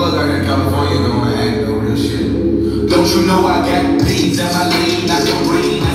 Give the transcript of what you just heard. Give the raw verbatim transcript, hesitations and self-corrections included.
bug out here in California, don't wanna act no real shit. Don't you know I got beans at my lane, I can bring